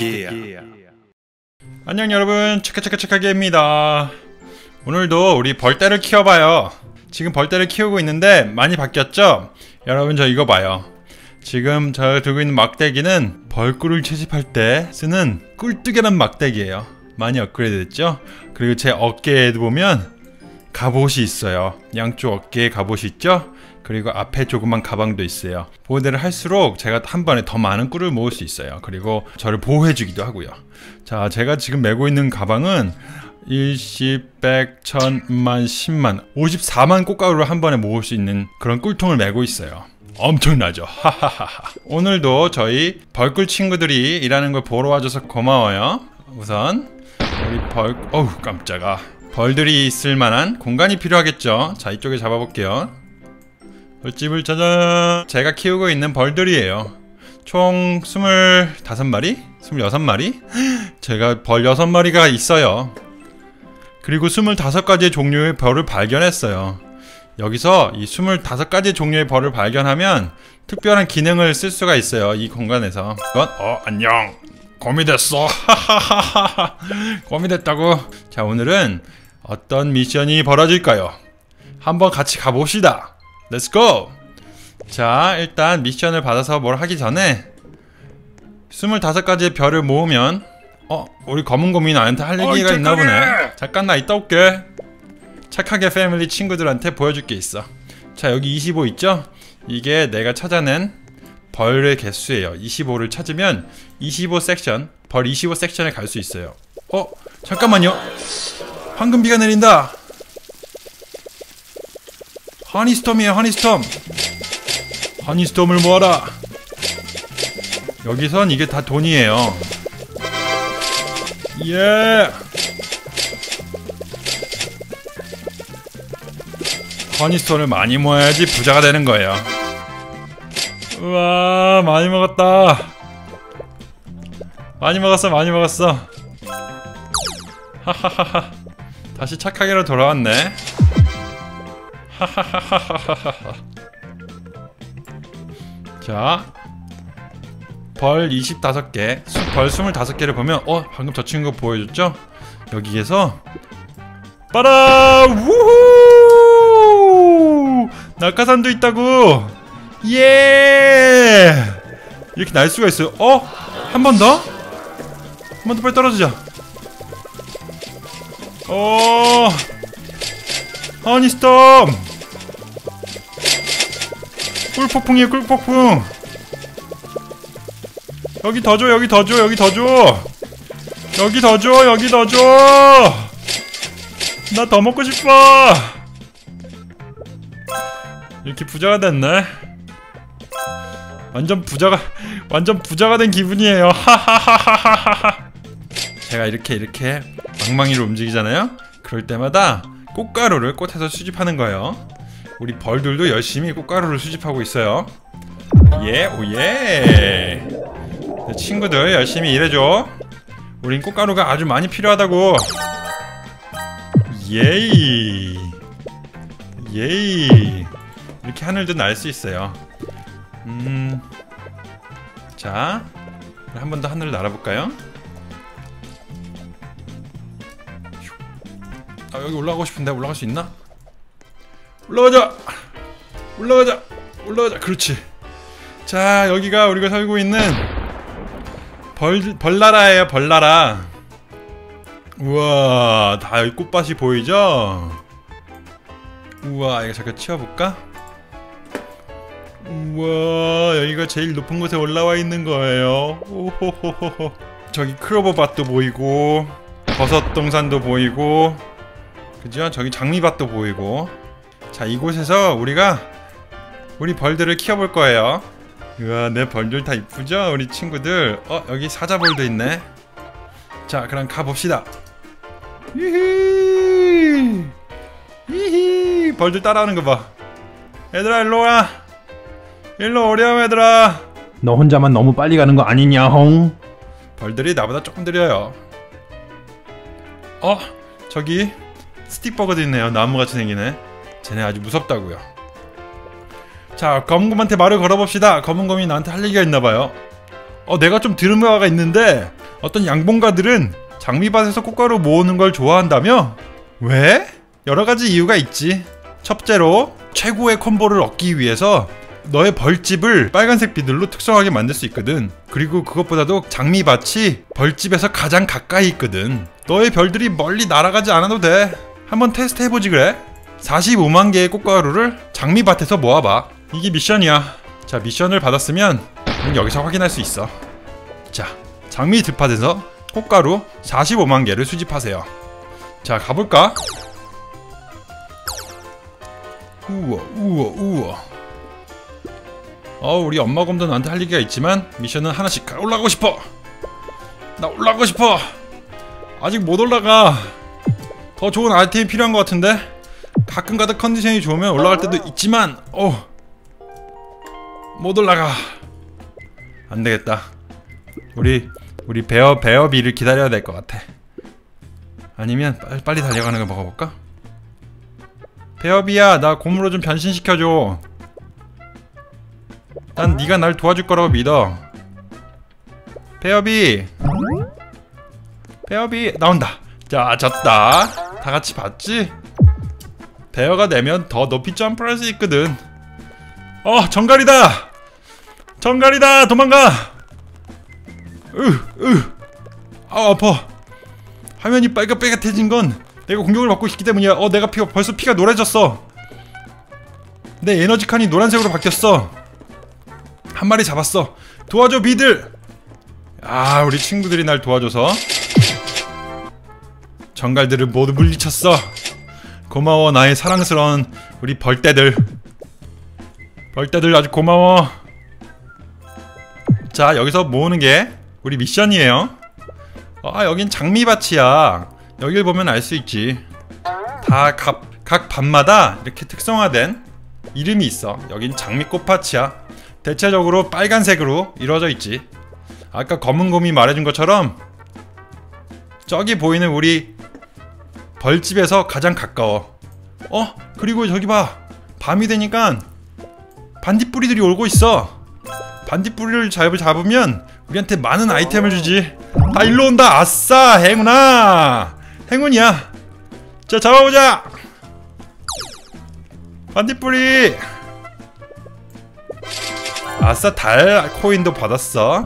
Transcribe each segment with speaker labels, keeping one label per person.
Speaker 1: 안녕 여러분, 체크입니다. 오늘도 우리 벌떼를 키워봐요. 지금 벌떼를 키우고 있는데 많이 바뀌었죠? 여러분, 저 이거 봐요. 지금 제가 들고 있는 막대기는 벌꿀을 채집할 때 쓰는 꿀뚜개란 막대기예요. 많이 업그레이드 됐죠? 그리고 제 어깨에도 보면 갑옷이 있어요. 양쪽 어깨에 갑옷이 있죠? 그리고 앞에 조그만 가방도 있어요. 보호대를 할수록 제가 한 번에 더 많은 꿀을 모을 수 있어요. 그리고 저를 보호해주기도 하고요. 자, 제가 지금 메고 있는 가방은 10, 100, 1000, 만, 10만 54만 꽃가루를 한 번에 모을 수 있는 그런 꿀통을 메고 있어요. 엄청나죠? 하하하하. 오늘도 저희 벌꿀 친구들이 일하는 걸 보러 와줘서 고마워요. 우선 우리 어우 깜짝아. 벌들이 있을 만한 공간이 필요하겠죠? 자, 이쪽에 잡아볼게요. 벌집을 짜잔! 제가 키우고 있는 벌들이에요. 총 25마리? 26마리? 제가 벌 6마리가 있어요. 그리고 25가지의 종류의 벌을 발견했어요. 여기서 이 25가지 종류의 벌을 발견하면 특별한 기능을 쓸 수가 있어요. 이 공간에서. 안녕! 곰이 됐어! 하하하하! 곰이 됐다고! 자, 오늘은 어떤 미션이 벌어질까요? 한번 같이 가봅시다! 렛츠고! 자, 일단 미션을 받아서 뭘 하기 전에 25가지의 별을 모으면 우리 검은곰이 나한테 할 얘기가 있나 보네. 잠깐 나 이따 올게. 착하게 패밀리 친구들한테 보여줄 게 있어. 자, 여기 25 있죠? 이게 내가 찾아낸 벌의 개수예요. 25를 찾으면 25 섹션, 벌 25 섹션에 갈 수 있어요. 잠깐만요. 황금비가 내린다. 허니스톰이에요, 허니스톰. 허니스톰을 모아라. 여기선 이게 다 돈이에요. 예. 허니스톰을 많이 모아야지 부자가 되는 거예요. 우와, 많이 먹었다. 많이 먹었어. 하하하하. 다시 착하게로 돌아왔네. 하하하하하하. 자, 벌 25개, 벌 25개를 보면 방금 저 친구 보여줬죠? 여기에서 빠라! 우후! 낙하산도 있다고! 예! 이렇게 날 수가 있어요. 한 번 더? 한 번 더 빨리 떨어지자. 허니스톰! 꿀폭풍이에요, 꿀폭풍! 여기 더 줘, 여기 더 줘, 여기 더 줘! 여기 더 줘, 여기 더 줘! 나 더 먹고 싶어! 이렇게 부자가 됐네. 완전 부자가 된 기분이에요. 하하하하하하. 제가 이렇게 엉망이로 움직이잖아요? 그럴 때마다 꽃가루를 꽃에서 수집하는 거예요. 우리 벌들도 열심히 꽃가루를 수집하고 있어요. 예, 오예. 친구들 열심히 일해줘. 우린 꽃가루가 아주 많이 필요하다고. 예이. 이렇게 하늘도 날 수 있어요. 자, 한 번 더 하늘을 날아볼까요? 여기 올라가고 싶은데 올라갈 수 있나? 올라가자. 그렇지. 자, 여기가 우리가 살고 있는 벌나라예요. 벌나라. 우와, 다 여기 꽃밭이 보이죠? 우와, 이거 잠깐 치워볼까? 우와, 여기가 제일 높은 곳에 올라와 있는 거예요. 오호호호호. 저기 크로버밭도 보이고 버섯 동산도 보이고, 그죠? 저기 장미밭도 보이고. 자, 이곳에서 우리 벌들을 키워볼 거예요. 우와, 내 벌들 다 이쁘죠? 우리 친구들. 여기 사자벌도 있네. 자, 그럼 가봅시다. 히히. 벌들 따라하는 거 봐. 얘들아, 일로와. 일로 오렴, 얘들아.
Speaker 2: 너 혼자만 너무 빨리 가는 거 아니냐, 홍?
Speaker 1: 벌들이 나보다 조금 느려요. 저기 스틱버거도 있네요. 나무같이 생기네. 쟤네 아주 무섭다고요. 자, 검은곰한테 말을 걸어봅시다. 검은곰이 나한테 할 얘기가 있나봐요. 내가 좀 들은 바가 있는데 어떤 양봉가들은 장미밭에서 꽃가루 모으는 걸 좋아한다며? 왜? 여러가지 이유가 있지. 첫째로 최고의 콤보를 얻기 위해서 너의 벌집을 빨간색 비들로 특성하게 만들 수 있거든. 그리고 그것보다도 장미밭이 벌집에서 가장 가까이 있거든. 너의 별들이 멀리 날아가지 않아도 돼. 한번 테스트 해보지 그래? 45만 개의 꽃가루를 장미밭에서 모아봐. 이게 미션이야. 자, 미션을 받았으면 여기서 확인할 수 있어. 자, 장미 들판에서 꽃가루 45만 개를 수집하세요. 자, 가볼까? 우와 우와 우와. 우리 엄마 곰도 나한테 할 얘기가 있지만 미션은 하나씩 올라가고 싶어. 나 올라가고 싶어. 아직 못 올라가. 더 좋은 아이템이 필요한 것 같은데. 가끔가다 컨디션이 좋으면 올라갈 때도 있지만 못 올라가. 안되겠다. 우리 베어비를 기다려야 될 것 같아. 아니면 빨리 달려가는 걸 먹어볼까? 베어비야, 나 곰으로 좀 변신시켜줘. 난 네가 날 도와줄 거라고 믿어. 베어비 나온다. 자, 졌다. 다같이 봤지? 베어가 내면 더 높이 점프할 수 있거든. 정갈이다. 도망가. 아파. 화면이 빨갛빨갛해진 건 내가 공격을 받고 있기 때문이야. 내가 벌써 피가 노래졌어. 내 에너지 칸이 노란색으로 바뀌었어. 한 마리 잡았어. 도와줘 비들. 우리 친구들이 날 도와줘서 정갈들을 모두 물리쳤어. 고마워 나의 사랑스러운 우리 벌떼들 아주 고마워. 자, 여기서 모으는 게 우리 미션이에요. 여긴 장미밭이야. 여길 보면 알 수 있지. 다 각 밭마다 이렇게 특성화된 이름이 있어. 여긴 장미꽃밭이야. 대체적으로 빨간색으로 이루어져 있지. 아까 검은 곰이 말해준 것처럼 저기 보이는 우리 벌집에서 가장 가까워. 그리고 저기 봐. 밤이 되니까 반딧불이들이 오고 있어. 반딧불이를 잡으면 우리한테 많은 아이템을 주지. 다 일로 온다. 아싸, 행운이야. 자, 잡아보자. 반딧불이. 아싸, 달 코인도 받았어.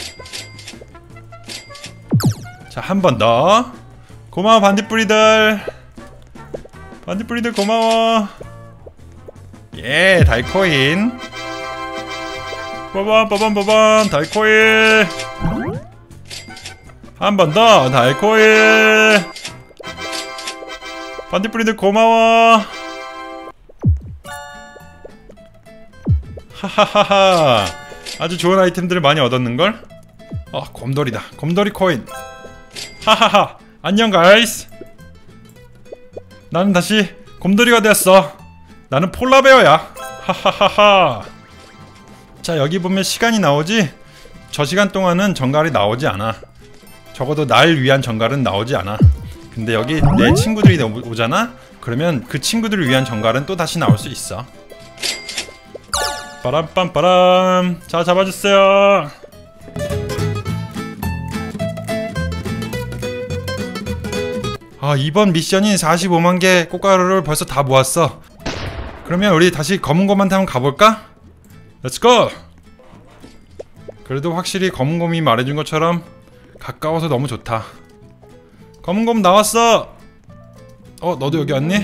Speaker 1: 자, 한 번 더. 고마워 반딧불이들 고마워. 예, 달코인. 빠밤 달코인. 한 번 더 달코인. 반딧불이들 고마워. 하하하하. 아주 좋은 아이템들을 많이 얻었는걸? 곰돌이다. 곰돌이 코인. 하하하. 안녕 가이스. 나는 다시 곰돌이가 되었어. 나는 폴라베어야. 하하하하. 자, 여기 보면 시간이 나오지? 저 시간 동안은 정갈이 나오지 않아. 적어도 날 위한 정갈은 나오지 않아. 근데 여기 내 친구들이 오잖아? 그러면 그 친구들을 위한 정갈은 또 다시 나올 수 있어. 빠람빰빠람. 자, 잡아주세요. 이번 미션인 45만 개 꽃가루를 벌써 다 모았어. 그러면 우리 다시 검은곰한테 한번 가볼까? 렛츠고! 그래도 확실히 검은곰이 말해준 것처럼 가까워서 너무 좋다. 검은곰 나왔어! 너도 여기 왔니?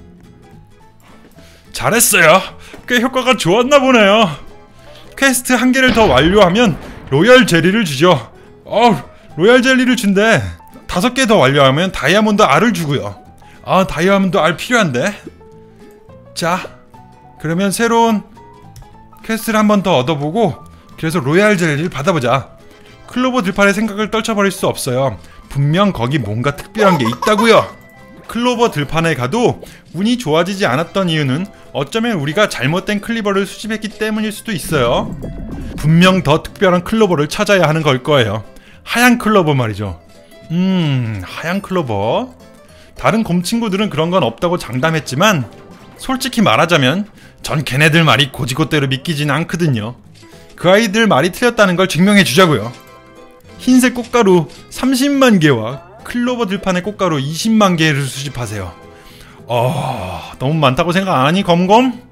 Speaker 1: 잘했어요. 꽤 효과가 좋았나 보네요. 퀘스트 한 개를 더 완료하면 로얄 젤리를 주죠. 로얄 젤리를 준대. 5개 더 완료하면 다이아몬드 알을 주고요. 다이아몬드 알 필요한데. 자, 그러면 새로운 퀘스트를 한 번 더 얻어보고 그래서 로얄 젤리를 받아보자. 클로버 들판의 생각을 떨쳐버릴 수 없어요. 분명 거기 뭔가 특별한 게 있다고요. 클로버 들판에 가도 운이 좋아지지 않았던 이유는 어쩌면 우리가 잘못된 클리버를 수집했기 때문일 수도 있어요. 분명 더 특별한 클로버를 찾아야 하는 걸 거예요. 하얀 클로버 말이죠. 하얀 클로버. 다른 곰 친구들은 그런 건 없다고 장담했지만 솔직히 말하자면 전 걔네들 말이 고지고대로 믿기진 않거든요. 그 아이들 말이 틀렸다는 걸 증명해 주자고요. 흰색 꽃가루 30만 개와 클로버 들판의 꽃가루 20만 개를 수집하세요. 너무 많다고 생각 안 하니 검검?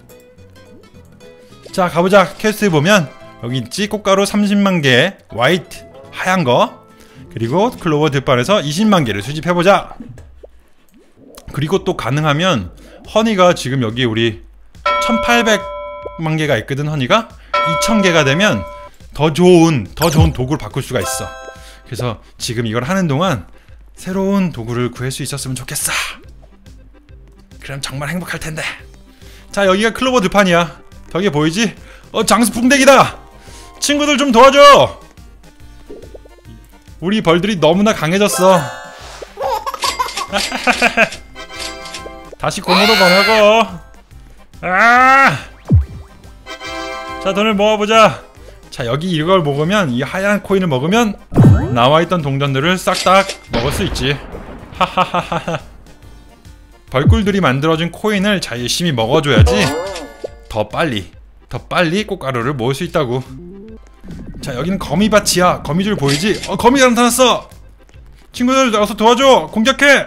Speaker 1: 자 가보자. 퀘스트에 보면 여기 있지. 꽃가루 30만 개, 화이트 하얀 거, 그리고 클로버 들판에서 20만 개를 수집해보자. 그리고 또 가능하면 허니가 지금 여기 우리 1800만 개가 있거든. 허니가 2000개가 되면 더 좋은 도구를 바꿀 수가 있어. 그래서 지금 이걸 하는 동안 새로운 도구를 구할 수 있었으면 좋겠어. 그럼 정말 행복할 텐데. 자 여기가 클로버 들판이야. 벽에 보이지? 장수 풍뎅이다. 친구들 좀 도와줘. 우리 벌들이 너무나 강해졌어. 다시 곰으로 변하고. 자 돈을 모아보자. 자 여기 이걸 먹으면, 이 하얀 코인을 먹으면 나와있던 동전들을 싹 다 먹을 수 있지. 하하하하. 벌꿀들이 만들어준 코인을 잘 열심히 먹어줘야지 더 빨리 꽃가루를 모을 수 있다고. 자 여기는 거미밭이야. 거미줄 보이지? 거미가 나타났어. 친구들 어서 도와줘. 공격해.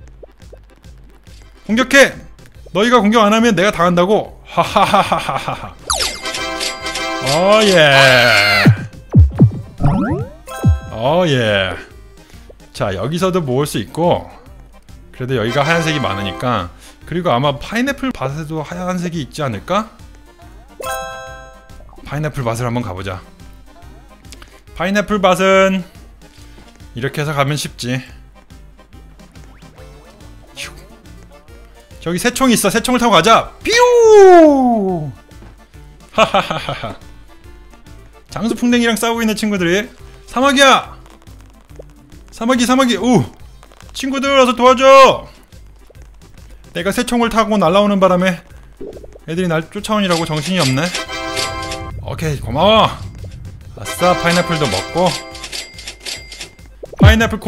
Speaker 1: 너희가 공격 안하면 내가 당한다고. 하하하하하하. 예. 자 여기서도 모을 수 있고, 그래도 여기가 하얀색이 많으니까. 그리고 아마 파인애플 밭에도 하얀색이 있지 않을까? 파인애플 밭을 한번 가보자. 파인애플 밭은 이렇게 해서 가면 쉽지. 저기 새총이 있어. 새총을 타고 가자. 뾰! 하하하하. 장수풍뎅이랑 싸우고 있는 친구들이. 사마귀야! 사마귀! 오! 친구들 어서 도와줘! 내가 새총을 타고 날아오는 바람에 애들이 날 쫓아오느라고 정신이 없네. 오케이 고마워. 아싸 파인애플도 먹고. 파인애플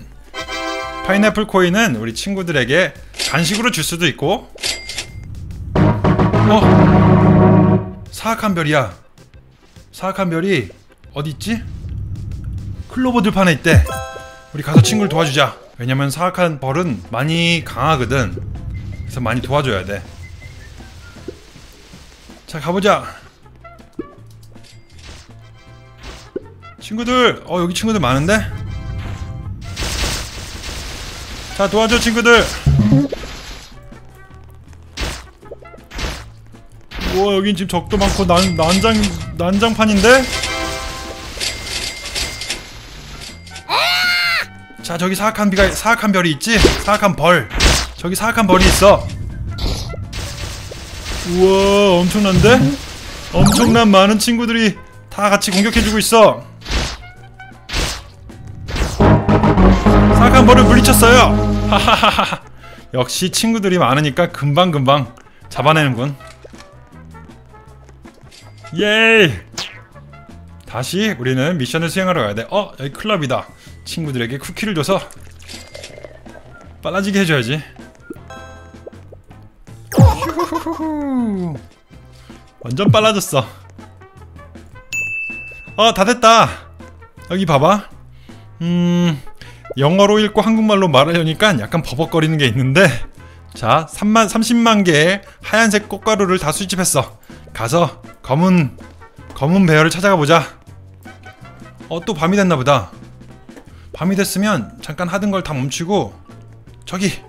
Speaker 1: 코인은 우리 친구들에게 간식으로 줄 수도 있고. 사악한 별이야. 사악한 별이 어디 있지? 클로버 들판에 있대. 우리 가서 친구를 도와주자. 왜냐면 사악한 벌은 많이 강하거든. 그래서 많이 도와줘야 돼. 자 가보자. 친구들 여기 친구들 많은데? 자 도와줘 친구들. 우와 여긴 지금 적도 많고 난장판인데? 자 저기 사악한 별이 있지? 사악한 벌. 저기 사악한 벌이 있어. 우와 엄청난데? 엄청난 많은 친구들이 다 같이 공격해주고 있어. 사악한 벌을 물리쳤어요. 하하하하. 역시 친구들이 많으니까 금방금방 잡아내는군. 예이. 다시 우리는 미션을 수행하러 가야 돼. 여기 클럽이다. 친구들에게 쿠키를 줘서 빨라지게 해줘야지. 휴후후후. 완전 빨라졌어. 다 됐다. 여기 봐봐. 영어로 읽고 한국말로 말하려니까 약간 버벅거리는 게 있는데, 자 30만 개의 하얀색 꽃가루를 다 수집했어. 가서 검은 베어를 찾아가 보자. 또 밤이 됐나 보다. 밤이 됐으면 잠깐 하던 걸 다 멈추고, 저기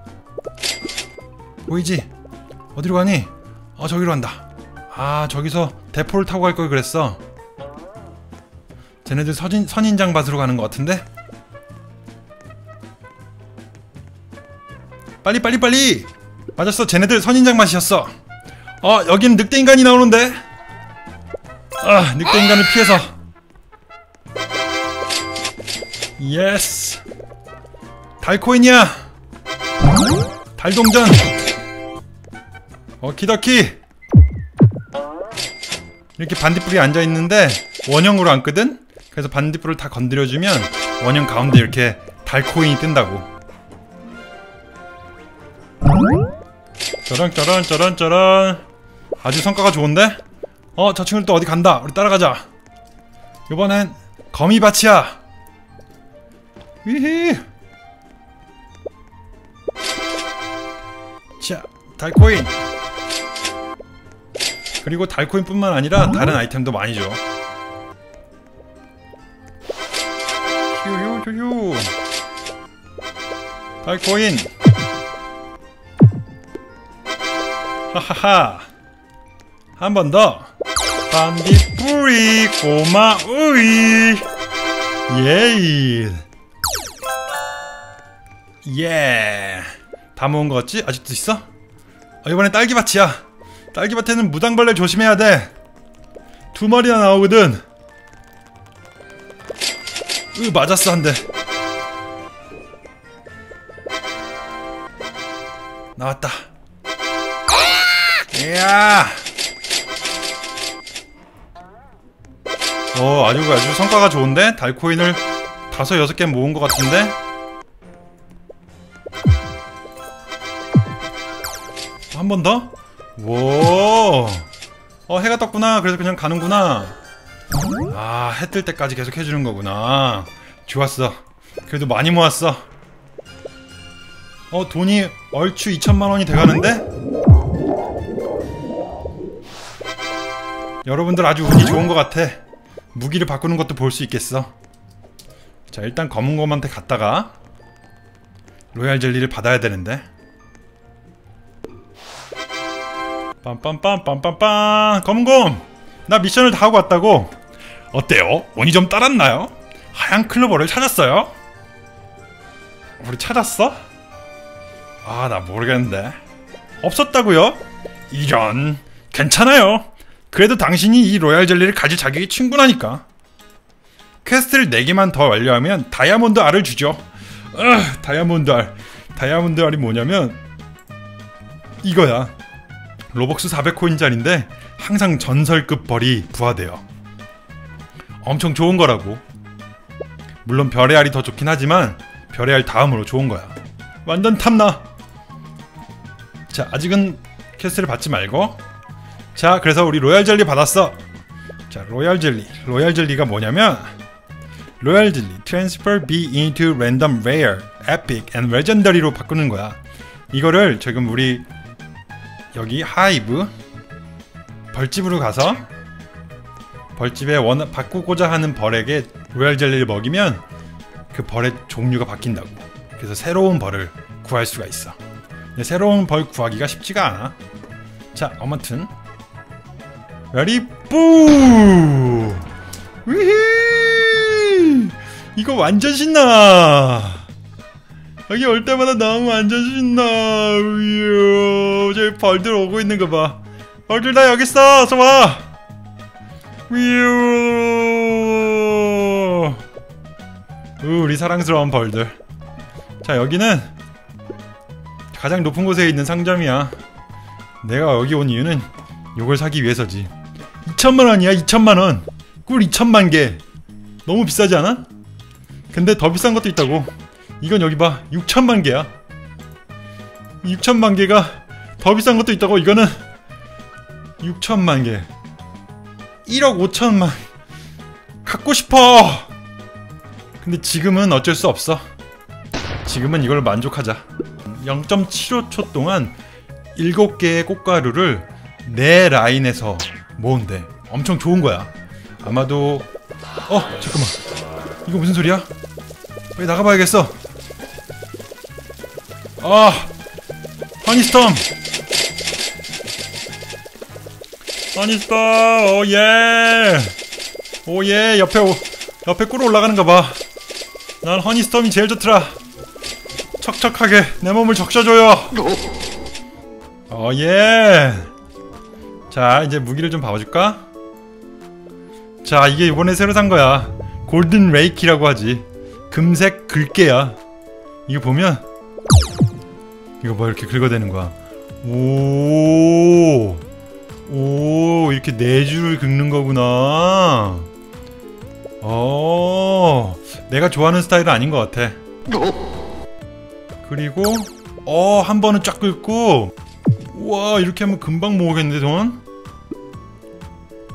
Speaker 1: 보이지? 어디로 가니? 저기로 간다. 저기서 대포를 타고 갈 걸 그랬어. 쟤네들 선인장 밭으로 가는 것 같은데? 빨리! 맞았어. 쟤네들 선인장 밭이었어. 여기는 늑대인간이 나오는데? 늑대인간을 피해서. 예스. 달코인이야. 달동전. 오키도키. 이렇게 반딧불이 앉아있는데 원형으로 앉거든? 그래서 반딧불을 다 건드려주면 원형 가운데 이렇게 달코인이 뜬다고. 짜란. 아주 성과가 좋은데? 저 친구들 또 어디 간다. 우리 따라가자. 이번엔 거미밭이야. 위히. 자, 달코인. 그리고 달코인 뿐만 아니라 다른 아이템도 많이 줘. 휴휴휴휴. 달코인. 하하하. 한 번 더. 반딧불이 고마우이. 예이. 예. 다 모은 거 같지? 아직도 있어? 이번엔 딸기밭이야. 딸기밭에는 무당벌레 조심해야 돼. 2마리나 나오거든. 맞았어 한 대. 나왔다. 이야. 아주 성과가 좋은데? 달코인을 5, 6개 모은 것 같은데? 한 번 더? 오. 해가 떴구나. 그래서 그냥 가는구나. 해 뜰 때까지 계속 해주는 거구나. 좋았어. 그래도 많이 모았어. 돈이 얼추 2천만 원이 돼가는데? 여러분들 아주 운이 좋은 것 같아. 무기를 바꾸는 것도 볼 수 있겠어. 자, 일단 검은곰한테 갔다가 로얄 젤리를 받아야 되는데. 빰빰빰빰빰빰. 검은곰! 나 미션을 다 하고 왔다고. 어때요? 운이 좀 따랐나요? 하얀 클로버를 찾았어요? 우리 찾았어? 나 모르겠는데. 없었다고요? 이런. 괜찮아요. 그래도 당신이 이 로얄 젤리를 가질 자격이 충분하니까. 퀘스트를 4개만 더 완료하면 다이아몬드 알을 주죠. 다이아몬드 알. 다이아몬드 알이 뭐냐면 이거야. 로벅스 400코인짜리인데 항상 전설급 벌이 부화돼요. 엄청 좋은 거라고. 물론 별의 알이 더 좋긴 하지만 별의 알 다음으로 좋은 거야. 완전 탐나. 자, 아직은 퀘스트를 받지 말고. 자, 그래서 우리 로얄 젤리 받았어. 자, 로얄 젤리. 로얄 젤리가 뭐냐면 로얄 젤리 transfer B into random rare, epic and legendary로 바꾸는 거야. 이거를 지금 우리 여기 하이브 벌집으로 가서 벌집에 바꾸고자 하는 벌에게 로얄 젤리를 먹이면 그 벌의 종류가 바뀐다고. 그래서 새로운 벌을 구할 수가 있어. 근데 새로운 벌 구하기가 쉽지가 않아. 자, 아무튼 레디 뿌! 위히! 이거 완전 신나! 여기 올 때마다 너무 완전 신나! 위요! 저기 벌들 오고 있는 거 봐. 벌들 다 여기 있어! 어서 와! 위요! 우리 사랑스러운 벌들. 자, 여기는 가장 높은 곳에 있는 상점이야. 내가 여기 온 이유는 요걸 사기 위해서지. 2천만원이야. 2천만원. 꿀 2천만개. 너무 비싸지 않아? 근데 더 비싼 것도 있다고. 이건 여기 봐. 6천만개야. 6천만개가 더 비싼 것도 있다고. 이거는 6천만개. 1억 5천만. 갖고 싶어. 근데 지금은 어쩔 수 없어. 지금은 이걸 만족하자. 0.75초 동안 7개의 꽃가루를 내 라인에서 모은대. 엄청 좋은 거야. 아마도 잠깐만. 이거 무슨 소리야? 빨리 나가봐야겠어. 허니스톰. 허니스톰. 오예. 오예. 옆에 꿀 올라가는가 봐. 난 허니스톰이 제일 좋더라. 척척하게 내 몸을 적셔줘요. 예. 자, 이제 무기를 좀 봐줄까? 자, 이게 이번에 새로 산 거야. 골든 레이키라고 하지. 금색 긁게야. 이거 보면 이거 뭐 이렇게 긁어대는 거야. 오, 이렇게 4줄을 긁는 거구나. 내가 좋아하는 스타일은 아닌 것 같아. 그리고 한 번은 쫙 긁고. 우와, 이렇게 하면 금방 모으겠는데 돈?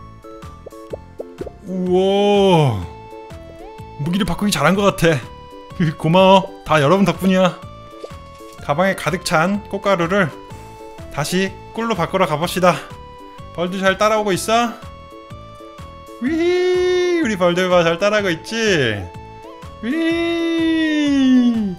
Speaker 1: 우와, 무기를 바꾸기 잘한 것 같아. 고마워. 다 여러분 덕분이야. 가방에 가득 찬 꽃가루를 다시 꿀로 바꾸러 가봅시다. 벌들 잘 따라오고 있어? 위, 우리 벌들 봐, 잘 따라오고 있지? 위,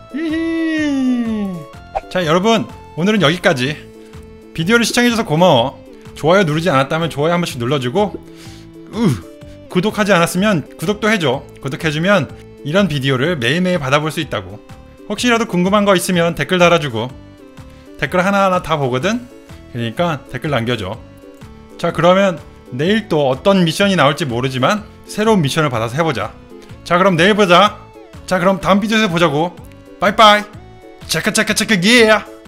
Speaker 1: 위. 자, 여러분, 오늘은 여기까지. 비디오를 시청해줘서 고마워. 좋아요 누르지 않았다면 좋아요 한 번씩 눌러주고, 구독하지 않았으면 구독도 해줘. 구독해주면 이런 비디오를 매일매일 받아볼 수 있다고. 혹시라도 궁금한 거 있으면 댓글 달아주고. 댓글 하나하나 다 보거든? 그러니까 댓글 남겨줘. 자, 그러면 내일 또 어떤 미션이 나올지 모르지만 새로운 미션을 받아서 해보자. 자, 그럼 내일 보자. 자, 그럼 다음 비디오에서 보자고. 빠이빠이. 체크 체크 체크 예.